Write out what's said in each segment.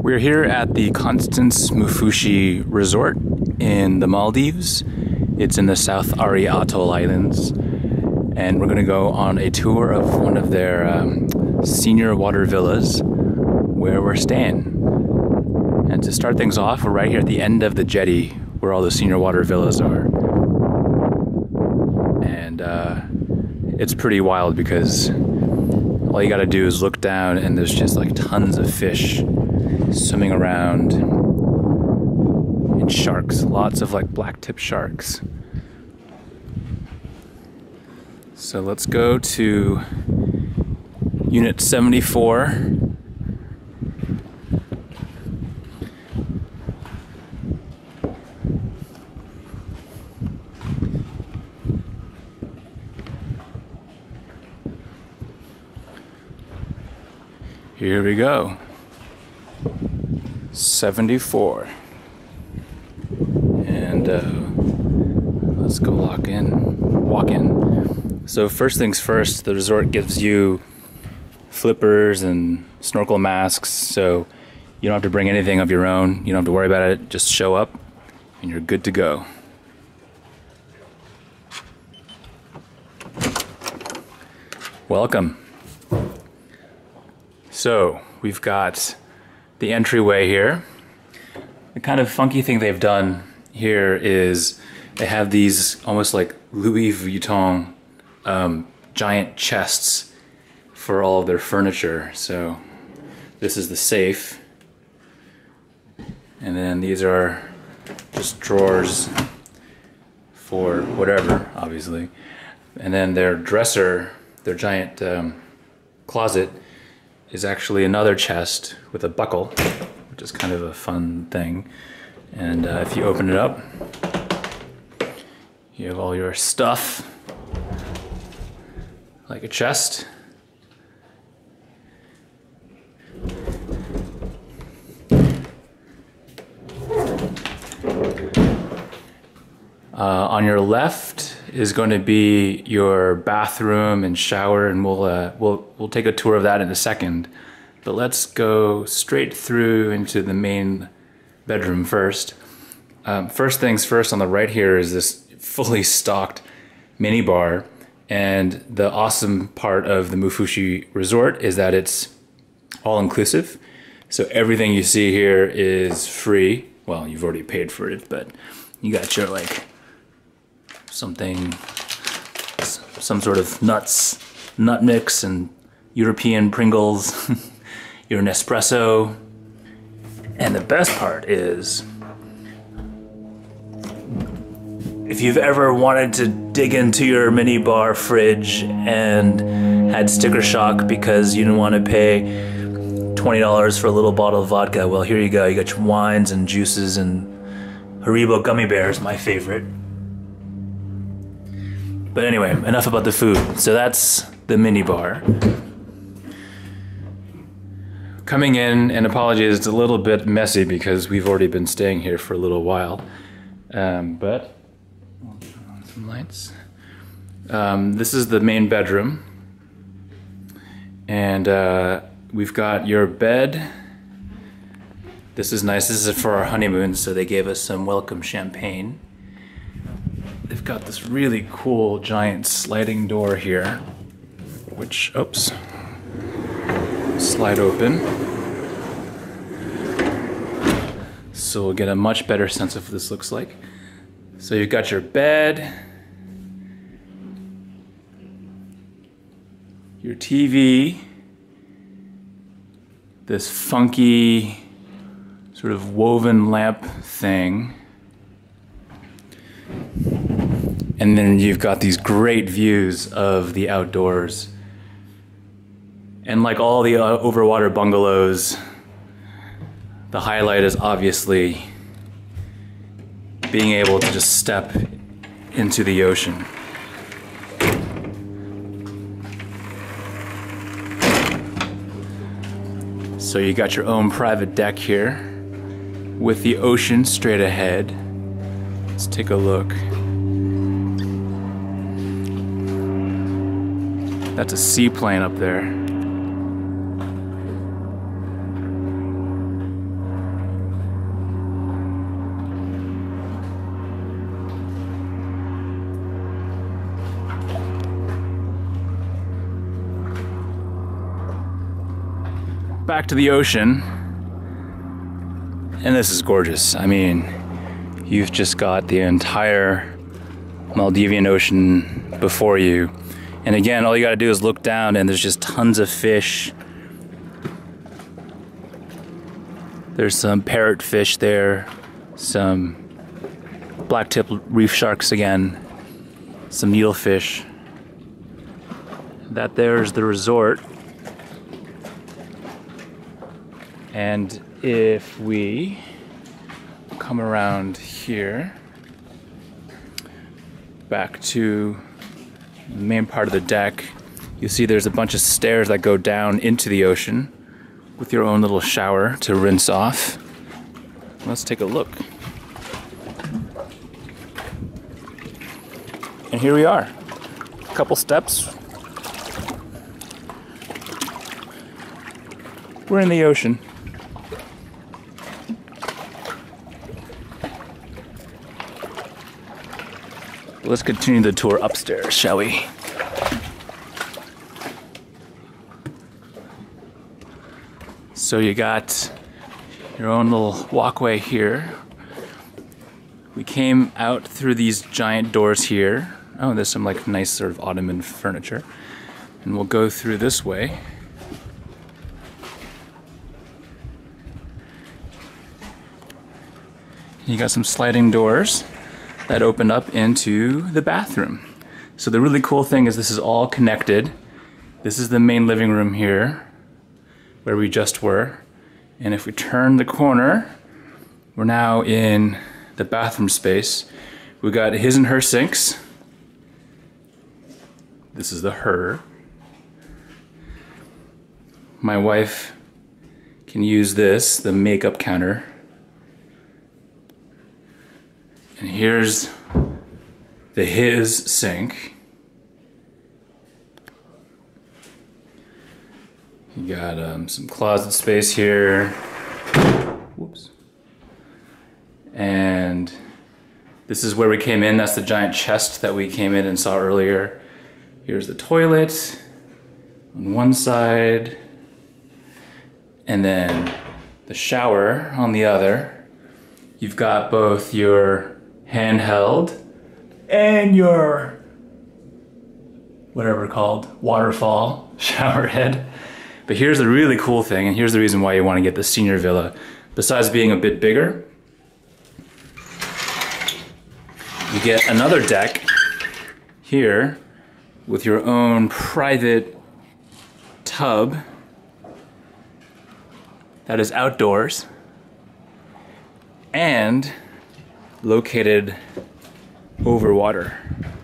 We're here at the Constance Moofushi Resort in the Maldives. It's in the South Ari Atoll Islands. And we're going to go on a tour of one of their senior water villas where we're staying. And to start things off, we're right here at the end of the jetty where all the senior water villas are. And it's pretty wild because all you gotta do is look down and there's just like tons of fish swimming around and sharks, lots of like black-tip sharks. So let's go to Unit 74. Here we go. 74. And let's go walk in. So first things first, the resort gives you flippers and snorkel masks, so you don't have to bring anything of your own. You don't have to worry about it. Just show up and you're good to go. Welcome. So we've got the entryway here. The kind of funky thing they've done here is they have these almost like Louis Vuitton giant chests for all of their furniture. So this is the safe, and then these are just drawers for whatever, obviously. And then their dresser, their giant closet, is actually another chest with a buckle, which is kind of a fun thing. And if you open it up, you have all your stuff, like a chest. On your left is going to be your bathroom and shower, and we'll take a tour of that in a second. But let's go straight through into the main bedroom first. First things first, on the right here is this fully stocked mini bar, and the awesome part of the Moofushi Resort is that it's all inclusive. So everything you see here is free. Well, you've already paid for it, but you got your like some sort of nut mix and European Pringles, your Nespresso. And the best part is, if you've ever wanted to dig into your mini bar fridge and had sticker shock because you didn't want to pay $20 for a little bottle of vodka, well, here you go. You got your wines and juices and Haribo gummy bears, my favorite. But anyway, enough about the food. So that's the mini bar. Coming in, and apologies, it's a little bit messy because we've already been staying here for a little while. But I'll turn on some lights. This is the main bedroom. And we've got your bed. This is nice. This is for our honeymoon, so they gave us some welcome champagne. They've got this really cool giant sliding door here, which, oops, slide open. So we'll get a much better sense of what this looks like. So you've got your bed, your TV, this funky sort of woven lamp thing. And then you've got these great views of the outdoors. And like all the overwater bungalows, the highlight is obviously being able to just step into the ocean. So you got your own private deck here with the ocean straight ahead. Let's take a look. That's a seaplane up there. back to the ocean. And this is gorgeous. I mean, you've just got the entire Maldivian Ocean before you. And again, all you gotta do is look down and there's just tons of fish. There's some parrotfish there, some black-tip reef sharks again, some needlefish. That there's the resort. And if we come around here, back to the main part of the deck, you see there's a bunch of stairs that go down into the ocean with your own little shower to rinse off. Let's take a look. And here we are, a couple steps. We're in the ocean. Let's continue the tour upstairs, shall we? So you got your own little walkway here. We came out through these giant doors here. Oh, there's some like nice sort of Ottoman furniture. And we'll go through this way. You got some sliding doors that open up into the bathroom. So the really cool thing is this is all connected. This is the main living room here, where we just were. And if we turn the corner, we're now in the bathroom space. We got his and her sinks. This is the her. My wife can use this, the makeup counter. And here's the his sink. You got some closet space here. Whoops. And this is where we came in. That's the giant chest that we came in and saw earlier. Here's the toilet on one side. And then the shower on the other. You've got both your handheld and your whatever called waterfall shower head. But here's the really cool thing, and here's the reason why you want to get the senior villa. Besides being a bit bigger, you get another deck here with your own private tub that is outdoors and located over water.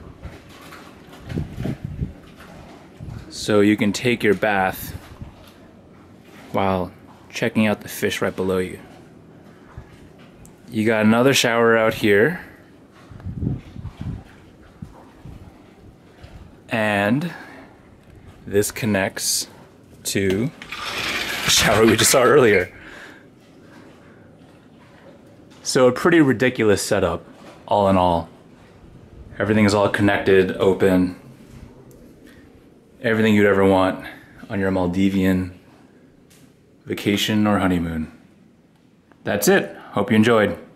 So you can take your bath while checking out the fish right below you. You got another shower out here. And this connects to the shower we just saw earlier. So a pretty ridiculous setup, all in all. Everything is all connected, open. Everything you'd ever want on your Maldivian vacation or honeymoon. That's it. Hope you enjoyed.